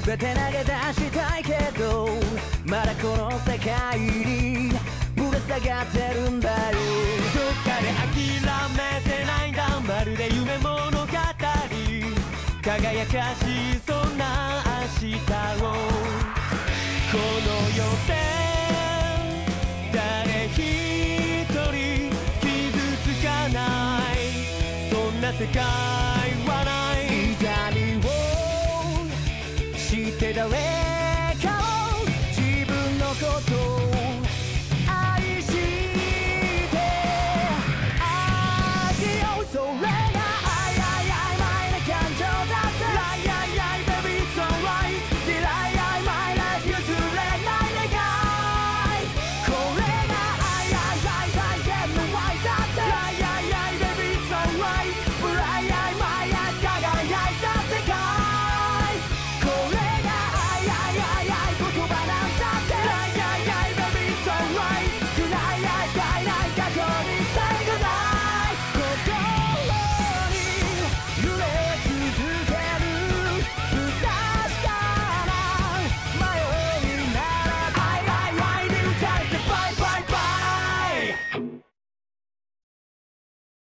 全て投げ出したいけどまだこの世界にぶら下がってるんだよ。 どっかで諦めてないんだ、まるで夢物語、輝かしそうな明日を。この世で誰一人傷つかない、そんな世界